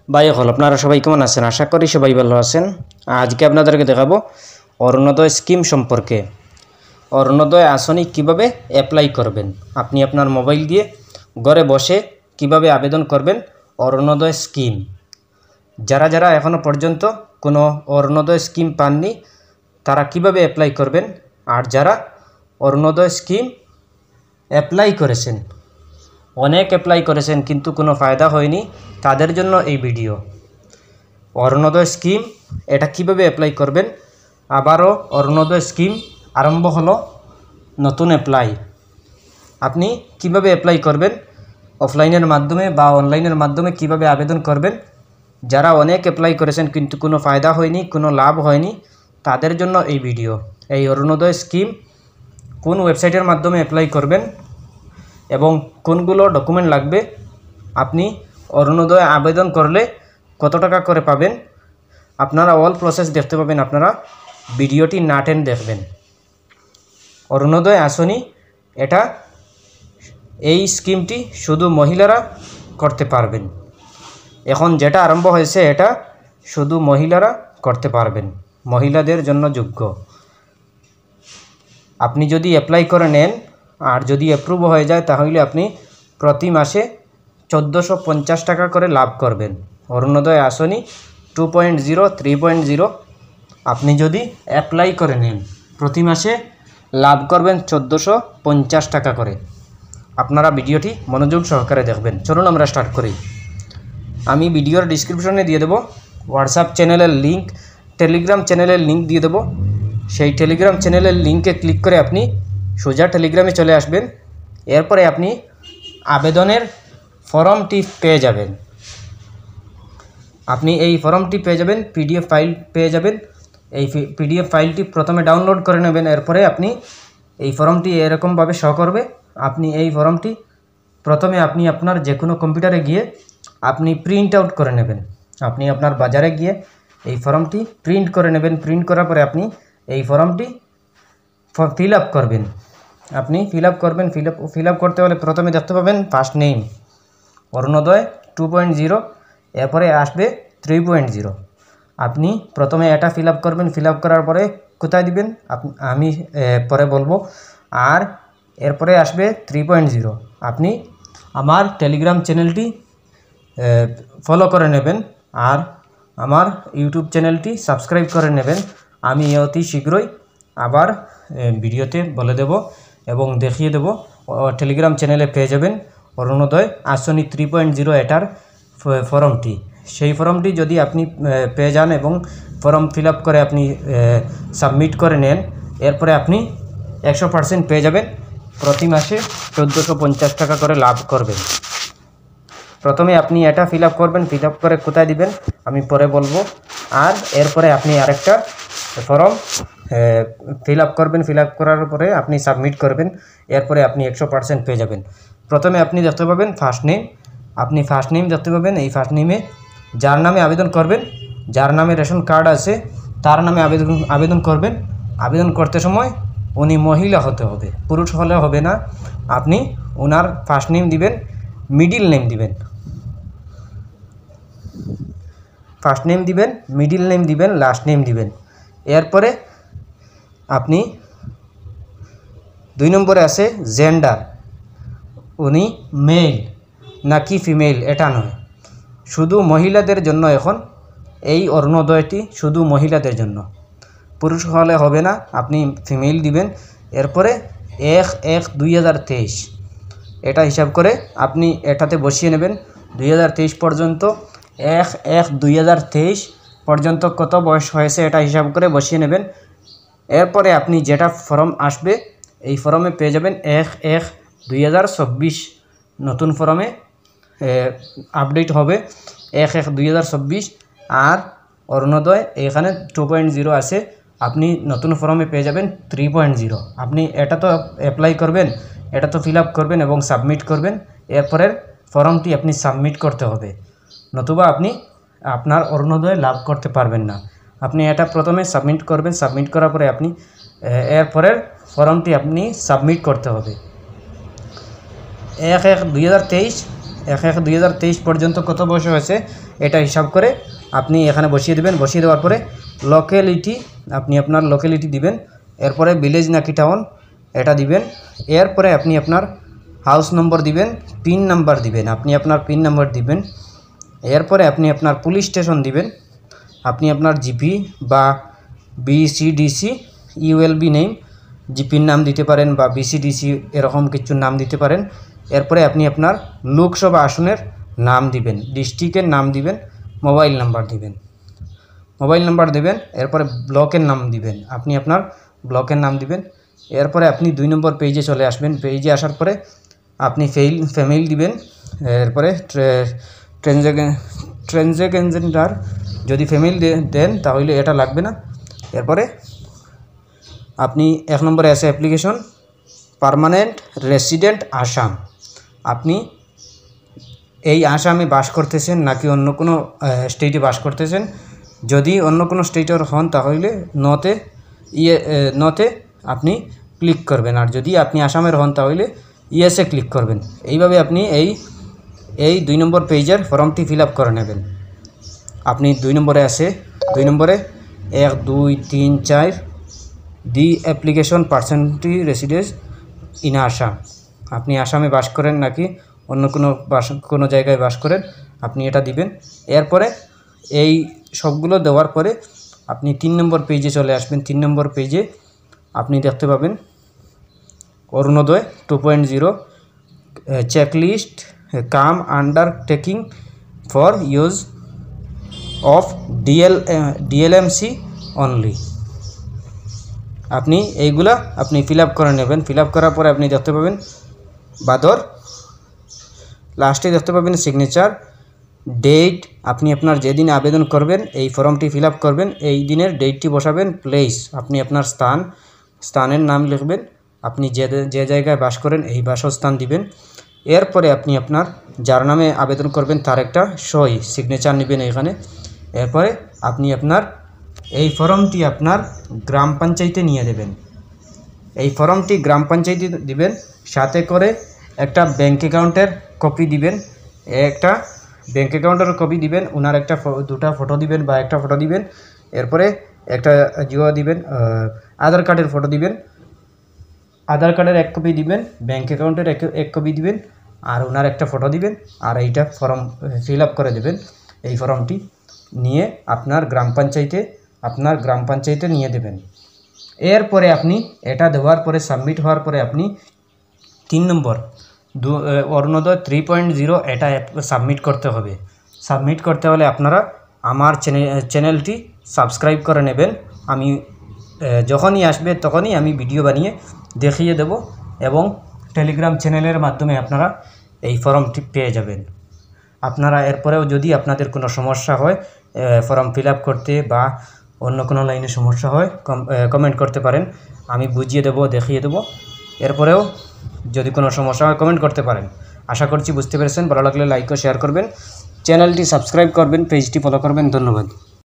ভাই হল আপনারা সবাই কেমন আছেন? আশা করি সবাই ভালো আছেন। আজকে আপনাদেরকে দেখাবো অরুণোদয় স্কিম সম্পর্কে। অরুণোদয় আসনি কিভাবে অ্যাপ্লাই করবেন, আপনি আপনার মোবাইল দিয়ে ঘরে বসে কিভাবে আবেদন করবেন অরুণোদয় স্কিম। যারা যারা এখনও পর্যন্ত কোনো অরুণোদয় স্কিম পাননি তারা কিভাবে অ্যাপ্লাই করবেন, আর যারা অরুণোদয় স্কিম অ্যাপ্লাই করেছেন, অনেক অ্যাপ্লাই করেছেন কিন্তু কোনো ফায়দা হয়নি, তাদের জন্য এই ভিডিও। অরুণোদয় স্কিম এটা কিভাবে অ্যাপ্লাই করবেন। আবারও অরুণোদয় স্কিম আরম্ভ হলো, নতুন অ্যাপ্লাই। আপনি কিভাবে অ্যাপ্লাই করবেন, অফলাইনের মাধ্যমে বা অনলাইনের মাধ্যমে কিভাবে আবেদন করবেন। যারা অনেক অ্যাপ্লাই করেছেন কিন্তু কোনো ফায়দা হয়নি, কোনো লাভ হয়নি, তাদের জন্য এই ভিডিও। এই অরুণোদয় স্কিম কোন ওয়েবসাইটের মাধ্যমে অ্যাপ্লাই করবেন এবং কোনগুলো ডকুমেন্ট লাগবে, আপনি অরুণোদয় আবেদন করলে কত টাকা করে পাবেন, আপনারা অল প্রসেস দেখতে পাবেন। আপনারা ভিডিওটি না টেনে দেখবেন। অরুণোদয় আসনি এটা, এই স্কিমটি শুধু মহিলারা করতে পারবেন। এখন যেটা আরম্ভ হয়েছে এটা শুধু মহিলারা করতে পারবেন, মহিলাদের জন্য যোগ্য। আপনি যদি অ্যাপ্লাই করে নেন আর যদি অ্যাপ্রুভ হয়ে যায় তাহলে আপনি প্রতি মাসে 1450 টাকা করে লাভ করবেন। অরুণোদয় আসনি 2.0 3.0 আপনি যদি অ্যাপ্লাই করে নেন প্রতি মাসে লাভ করবেন 1450 টাকা করে। আপনারা ভিডিওটি মনোযোগ সহকারে দেখবেন। চলুন আমরা স্টার্ট করি। আমি ভিডিওর ডিসক্রিপশনে দিয়ে দেবো হোয়াটসঅ্যাপ চ্যানেলের লিঙ্ক, টেলিগ্রাম চ্যানেলের লিঙ্ক দিয়ে দেবো। সেই টেলিগ্রাম চ্যানেলের লিঙ্কে ক্লিক করে আপনি সোজা টেলিগ্রামে চলে আসবেন। এরপরে আপনি আবেদনের ফর্মটি পেয়ে যাবেন। আপনি এই ফর্মটি পেয়ে যাবেন, পিডিএফ ফাইল পেয়ে যাবেন। এই পিডিএফ ফাইলটি প্রথমে ডাউনলোড করে নেবেন। এরপরে আপনি এই ফর্মটি এরকমভাবে শো করবে। আপনি এই ফর্মটি প্রথমে আপনি আপনার যে কোনো কম্পিউটারে গিয়ে আপনি প্রিন্ট আউট করে নেবেন। আপনি আপনার বাজারে গিয়ে এই ফর্মটি প্রিন্ট করে নেবেন। প্রিন্ট করার পরে আপনি এই ফর্মটি ফিল আপ করবেন। আপনি ফিল আপ করবেন। ফিল আপ করতে হলে প্রথমে দেখতে পাবেন ফার্স্ট নেম অরুণোদয় 2.0, এরপরে আসবে 3.0। আপনি প্রথমে এটা ফিল আপ করবেন। ফিল আপ করার পরে কোথায় দিবেন আমি পরে বলবো। আর এরপরে আসবে 3.0। আপনি আমার টেলিগ্রাম চ্যানেলটি ফলো করে নেবেন আর আমার ইউটিউব চ্যানেলটি সাবস্ক্রাইব করে নেবেন। আমি অতি শীঘ্রই আবার ভিডিওতে বলে দেব এবং দেখিয়ে দেব। টেলিগ্রাম চ্যানেলে পেয়ে যাবেন অরুণোদয় আসনি 3.0 এটার ফর্মটি। সেই ফর্মটি যদি আপনি পেয়ে যান এবং ফর্ম ফিল আপ করে আপনি সাবমিট করে নেন, এরপরে আপনি 100% পেয়ে যাবেন। প্রতি মাসে 1450 টাকা করে লাভ করবেন। প্রথমে আপনি এটা ফিল আপ করবেন। ফিল আপ করে কোথায় দিবেন আমি পরে বলবো। আর এরপরে আপনি আরেকটা ফর্ম ফিল আপ করবেন। ফিল আপ করার পরে আপনি সাবমিট করবেন। এরপরে আপনি 100% পেয়ে যাবেন। প্রথমে আপনি দেখতে পাবেন ফার্স্ট নেম। আপনি ফার্স্ট নেম দেখতে পাবেন। এই ফার্স্ট নেমে যার নামে আবেদন করবেন, যার নামে রেশন কার্ড আছে তার নামে আবেদন করবেন। আবেদন করতে সময় উনি মহিলা হতে হবে, পুরুষ হলে হবে না। আপনি ওনার ফার্স্ট নেম দিবেন, মিডিল নেম দিবেন, ফার্স্ট নেম দিবেন, মিডিল নেম দিবেন, লাস্ট নেম দিবেন। এরপরে আপনি 2 নম্বরে আছে জেন্ডার, উনি মেল নাকি ফিমেল এটা নয়, শুধু মহিলাদের জন্য। এখন এই অরুণোদয়টি শুধু মহিলাদের জন্য, পুরুষ হলে হবে না, আপনি ফিমেল দিবেন। এরপরে 1/1/2023 এটা হিসাব করে আপনি এটাতে বসিয়ে নেবেন 2023 পর্যন্ত। 1/1/2023 পর্যন্ত কত বয়স হয়েছে এটা হিসাব করে বসিয়ে নেবেন। এরপরে আপনি যেটা ফর্ম আসবে এই ফর্মে পেয়ে যাবেন 1/1/2024। নতুন ফর্মে আপডেট হবে 1/1/2024। আর অরুণোদয় এখানে 2.0 আছে, আপনি নতুন ফর্মে পেয়ে যাবেন 3.0। আপনি এটা তো অ্যাপ্লাই করবেন, এটা তো ফিল আপ করবেন এবং সাবমিট করবেন। এরপরের ফর্মটি আপনি সাবমিট করতে হবে, নতুবা আপনি আপনার অরুণোদয় লাভ করতে পারবেন না। আপনি এটা প্রথমে সাবমিট করবেন। সাবমিট করার পরে আপনি এরপরের ফর্মটি আপনি সাবমিট করতে হবে। 1/1/2023 1/1/2023 পর্যন্ত কত বয়স হয়েছে এটা হিসাব করে আপনি এখানে বসিয়ে দেবেন। বসিয়ে দেওয়ার পরে লোকালিটি আপনি আপনার লোকালিটি দিবেন, এরপরে ভিলেজ নাকি টাউন এটা দিবেন, এরপরে আপনি আপনার হাউস নম্বর দিবেন, পিন নাম্বার দিবেন, আপনি আপনার পিন নাম্বার দিবেন, এরপরে আপনি আপনার পুলিশ স্টেশন দিবেন, আপনি আপনার জিপি বা বিসিডিসি ইউএলবি নেম জিপির নাম দিতে পারেন বা বিসিডিসি এরকম কিছু নাম দিতে পারেন। এরপরে আপনি আপনার লোকসভা আসনের নাম দিবেন, ডিস্ট্রিক্টের নাম দিবেন, মোবাইল নাম্বার দিবেন, এরপরে ব্লকের নাম দিবেন, আপনি আপনার ব্লকের নাম দিবেন। এরপরে আপনি 2 নম্বর পেজে চলে আসবেন। পেজে আসার পরে আপনি ফ্যামিলি দিবেন, এরপরে ট্রানজ্যাকশনটার যদি ফ্যামিলি দেন তাহলে এটা লাগবে না। এরপরে আপনি 1 নম্বরে আছে অ্যাপ্লিকেশন পার্মানেন্ট রেসিডেন্ট আসাম, আপনি এই আসামে বাস করতেছেন নাকি অন্য কোনো স্টেটে বাস করতেছেন। যদি অন্য কোনো স্টেটের হন তাহলে নতে আপনি ক্লিক করবেন, আর যদি আপনি আসামের হন তাহলে ইয়েসে ক্লিক করবেন। এইভাবে আপনি এই 2 নম্বর পেজের ফর্মটি ফিল আপ করে নেবেন। আপনি 2 নম্বরে আছে 2 নম্বরে 1 2 3 4 দি অ্যাপ্লিকেশন পার্সেন্টি রেসিডেন্স ইন আসাম, আপনি আসামে বাস করেন নাকি অন্য কোনো জায়গায় বাস করেন আপনি এটা দিবেন। এরপরে এই সবগুলো দেওয়ার পরে আপনি 3 নম্বর পেজে চলে আসবেন। 3 নম্বর পেজে আপনি দেখতে পাবেন Arunodoi 2.0 checklist cum undertaking for use of DLMC only, আপনি এইগুলা আপনি ফিল আপ করে নেবেন। ফিল আপ করার পরে আপনি দেখতে পাবেন বাদর, লাস্টে দেখতে পাবেন সিগনেচার, ডেট, আপনি আপনার যেদিন আবেদন করবেন এই ফর্মটি ফিল আপ করবেন এই দিনের ডেটটি বসাবেন, প্লেস আপনি আপনার স্থানের নাম লিখবেন, আপনি যে জায়গায় বাস করেন এই বাসস্থান দিবেন। এরপরে আপনি আপনার যার নামে আবেদন করবেন তার একটা সই সিগনেচার নেবেন এখানে। এরপরে আপনি আপনার এই ফর্মটি আপনার গ্রাম পঞ্চায়েতে নিয়ে দেবেন। এই ফর্মটি গ্রাম পঞ্চায়েতে দিবেন, সাথে করে একটা ব্যাঙ্ক অ্যাকাউন্টের কপি দিবেন, একটা ব্যাঙ্ক অ্যাকাউন্টের কপি দিবেন, ওনার দুটা ফটো দিবেন বা একটা ফটো দিবেন। এরপরে একটা দিবেন, আধার কার্ডের ফটো দিবেন, আধার কার্ডের 1 কপি দিবেন, ব্যাঙ্ক অ্যাকাউন্টের 1 কপি দিবেন, আর ওনার একটা ফটো দিবেন, আর এইটা ফর্ম ফিল আপ করে দেবেন। এই ফর্মটি নিয়ে আপনার গ্রাম পঞ্চায়েতে নিয়ে দেবেন। এরপরে আপনি এটা দেওয়ার পরে সাবমিট হওয়ার পরে আপনি 3 নম্বর অরুণোদয় 3.0 এটা সাবমিট করতে হবে। সাবমিট করতে হলে আপনারা আমার চ্যানেলটি সাবস্ক্রাইব করে নেবেন। আমি যখনই আসবে তখনই আমি ভিডিও বানিয়ে দেখিয়ে দেব, এবং টেলিগ্রাম চ্যানেলের মাধ্যমে আপনারা এই ফর্মটি পেয়ে যাবেন। আপনারা এরপরেও যদি আপনাদের কোনো সমস্যা হয় ফর্ম ফিল আপ করতে বা অন্য কোনো লাইনে সমস্যা হয় কমেন্ট করতে পারেন, আমি বুঝিয়ে দেব, দেখিয়ে দেব। এরপরেও যদি কোনো সমস্যা হয় কমেন্ট করতে পারেন। আশা করছি বুঝতে পেরেছেন। ভালো লাগলে লাইক ও শেয়ার করবেন, চ্যানেলটি সাবস্ক্রাইব করবেন, পেজটি ফলো করবেন। ধন্যবাদ।